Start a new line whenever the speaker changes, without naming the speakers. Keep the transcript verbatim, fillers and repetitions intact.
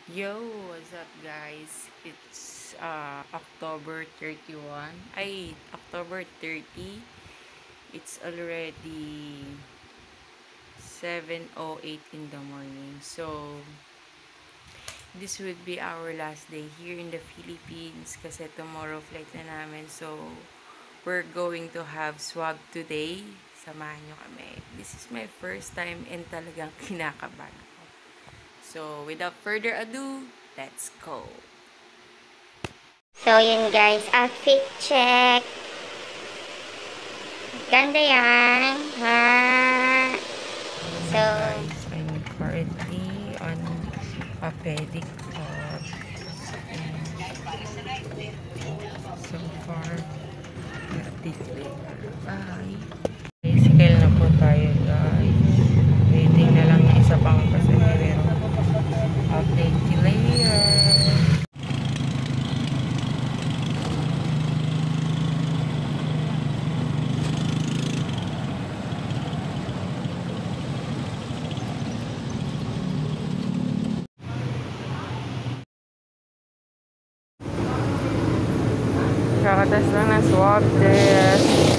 Yo, what's up guys? It's uh, October thirty-first. Ay, October thirtieth. It's already seven oh eight in the morning. So, this would be our last day here in the Philippines kasi tomorrow flight na namin. So, we're going to have swab today. Samahan nyo kami. This is my first time and talagang kinakabahan ako. So, without further ado, let's go!
So, yun guys. Outfit check. Ganda yan. Ha? So,
Guys, I'm currently on a pedicure. And so far, not declared. Bye! Bicycle na po tayo guys. Waiting na lang ng isa pang pasahero. Update you later. Kakatas lang ng swab test.